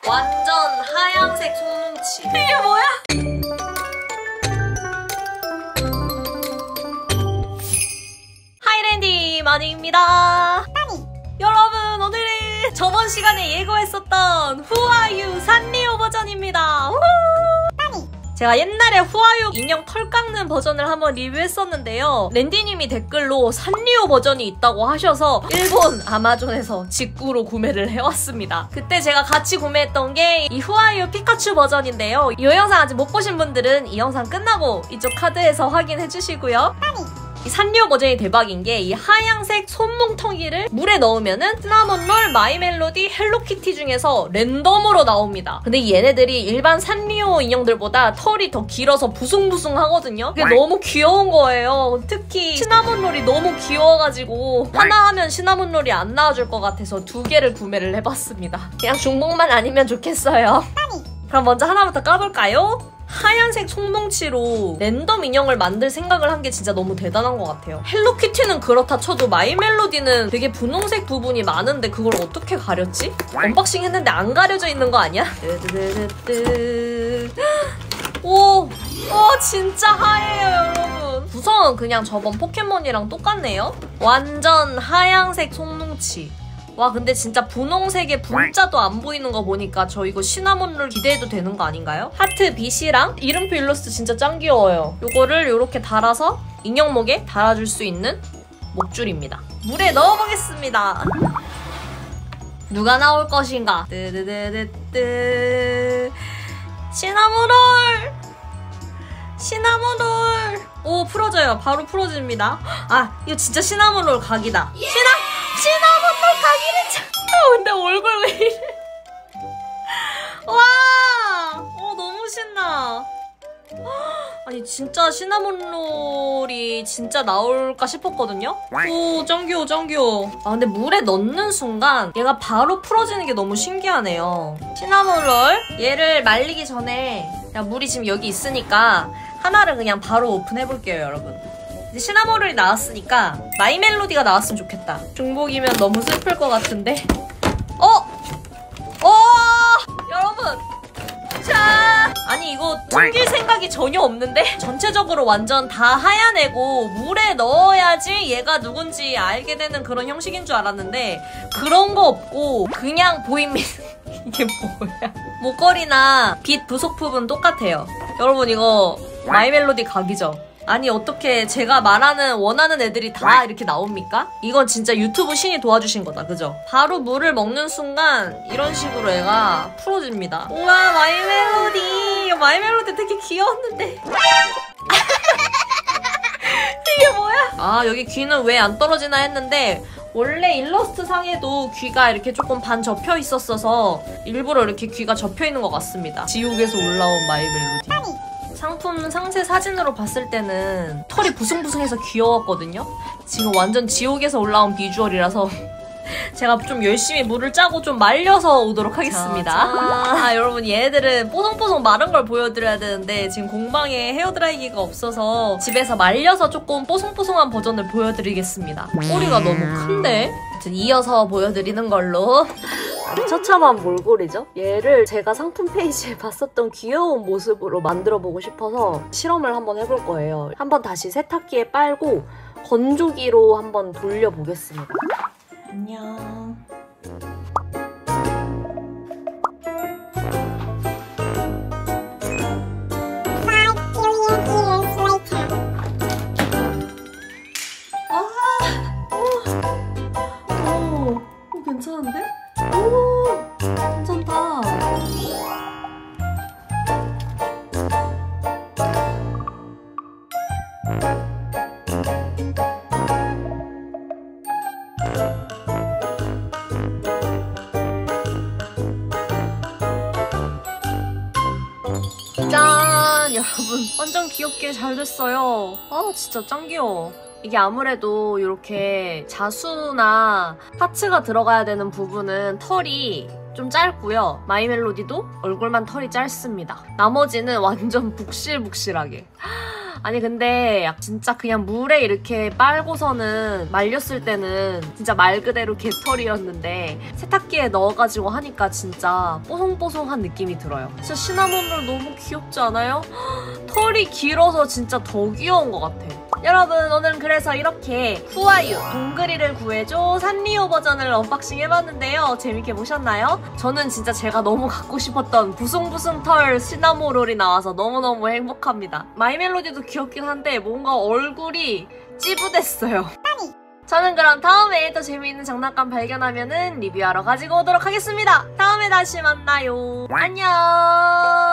완전 하양색 손뭉치. 이게 뭐야? 하이랜디 마니입니다. 여러분, 오늘은 저번 시간에 예고했었던 후아유 산리오 버전입니다. 제가 옛날에 후아유 인형 털 깎는 버전을 한번 리뷰했었는데요. 랜디님이 댓글로 산리오 버전이 있다고 하셔서 일본 아마존에서 직구로 구매를 해왔습니다. 그때 제가 같이 구매했던 게 이 후아유 피카츄 버전인데요. 이 영상 아직 못 보신 분들은 이 영상 끝나고 이쪽 카드에서 확인해주시고요. 이 산리오 버전이 대박인 게 이 하양색 손뭉텅이를 물에 넣으면은 시나몬롤, 마이멜로디, 헬로키티 중에서 랜덤으로 나옵니다. 근데 얘네들이 일반 산리오 인형들보다 털이 더 길어서 부숭부숭하거든요. 그게 너무 귀여운 거예요. 특히 시나몬롤이 너무 귀여워가지고 하나 하면 시나몬롤이 안 나와줄 것 같아서 2개를 구매를 해봤습니다. 그냥 중복만 아니면 좋겠어요. 그럼 먼저 하나부터 까볼까요? 하얀색 손뭉치로 랜덤 인형을 만들 생각을 한 게 진짜 너무 대단한 것 같아요. 헬로키티는 그렇다 쳐도 마이멜로디는 되게 분홍색 부분이 많은데 그걸 어떻게 가렸지? 언박싱 했는데 안 가려져 있는 거 아니야? 오, 진짜 하얘요, 여러분. 구성은 그냥 저번 포켓몬이랑 똑같네요. 완전 하양색 손뭉치. 와, 근데 진짜 분홍색에 분자도 안 보이는 거 보니까 저 이거 시나몬롤 기대해도 되는 거 아닌가요? 하트 빛이랑 이름표 일러스트 진짜 짱 귀여워요. 요거를 이렇게 달아서 인형목에 달아줄 수 있는 목줄입니다. 물에 넣어보겠습니다. 누가 나올 것인가? 뜨뜨뜨뜨뜨 시나몬롤! 시나몬롤! 오, 풀어져요. 바로 풀어집니다. 아, 이거 진짜 시나몬롤 각이다. 시나몬롤 각이래. 근데 얼굴 왜 이래? 와! 너무 신나. 아니, 진짜 시나몬롤이 진짜 나올까 싶었거든요? 오, 짱 귀여워, 짱 귀여워. 아, 근데 물에 넣는 순간 얘가 바로 풀어지는 게 너무 신기하네요. 시나몬롤, 얘를 말리기 전에 그냥 물이 지금 여기 있으니까 하나를 그냥 바로 오픈해볼게요, 여러분. 이제 시나몬롤이 나왔으니까 마이멜로디가 나왔으면 좋겠다. 중복이면 너무 슬플 것 같은데. 여러분, 자, 아니 이거 튕길 생각이 전혀 없는데? 전체적으로 완전 다 하얀 애고 물에 넣어야지 얘가 누군지 알게 되는 그런 형식인 줄 알았는데 그런 거 없고 그냥 보입니다. 이게 뭐야? 목걸이나 빛 부속 부분 똑같아요. 여러분, 이거 마이멜로디 각이죠? 아니, 어떻게 제가 원하는 애들이 다 이렇게 나옵니까? 이건 진짜 유튜브 신이 도와주신 거다, 그죠? 바로 물을 먹는 순간 이런 식으로 애가 풀어집니다. 우와, 마이멜로디! 마이멜로디 되게 귀여웠는데. 이게 뭐야? 아, 여기 귀는 왜 안 떨어지나 했는데 원래 일러스트 상에도 귀가 이렇게 조금 반 접혀 있었어서 일부러 이렇게 귀가 접혀 있는 것 같습니다. 지옥에서 올라온 마이멜로디. 상품 상세 사진으로 봤을 때는 털이 부숭부숭해서 귀여웠거든요? 지금 완전 지옥에서 올라온 비주얼이라서 제가 좀 열심히 물을 짜고 좀 말려서 오도록 하겠습니다. 여러분, 얘네들은 뽀송뽀송 마른 걸 보여드려야 되는데 지금 공방에 헤어드라이기가 없어서 집에서 말려서 조금 뽀송뽀송한 버전을 보여드리겠습니다. 꼬리가 너무 큰데? 아무튼 이어서 보여드리는 걸로. 처참한 몰골이죠? 얘를 제가 상품 페이지에 봤었던 귀여운 모습으로 만들어보고 싶어서 실험을 한번 해볼 거예요. 한번 다시 세탁기에 빨고 건조기로 한번 돌려보겠습니다. 안녕. 괜찮은데? 오! 괜찮다. 짠! 여러분, 완전 귀엽게 잘 됐어요. 아, 진짜 짱 귀여워. 이게 아무래도 이렇게 자수나 파츠가 들어가야 되는 부분은 털이 좀 짧고요. 마이멜로디도 얼굴만 털이 짧습니다. 나머지는 완전 북실북실하게. 아니 근데 진짜 그냥 물에 이렇게 빨고서는 말렸을 때는 진짜 말 그대로 개털이었는데 세탁기에 넣어가지고 하니까 진짜 뽀송뽀송한 느낌이 들어요. 진짜 시나몬롤 너무 귀엽지 않아요? 털이 길어서 진짜 더 귀여운 것 같아. 여러분 오늘은 그래서 이렇게 후아유 동그리를 구해줘 산리오 버전을 언박싱 해봤는데요. 재밌게 보셨나요? 저는 진짜 제가 너무 갖고 싶었던 부숭부숭 털 시나모롤이 나와서 너무너무 행복합니다. 마이멜로디도 귀엽긴 한데 뭔가 얼굴이 찌부됐어요. 저는 그럼 다음에 또 재미있는 장난감 발견하면은 리뷰하러 가지고 오도록 하겠습니다. 다음에 다시 만나요. 안녕.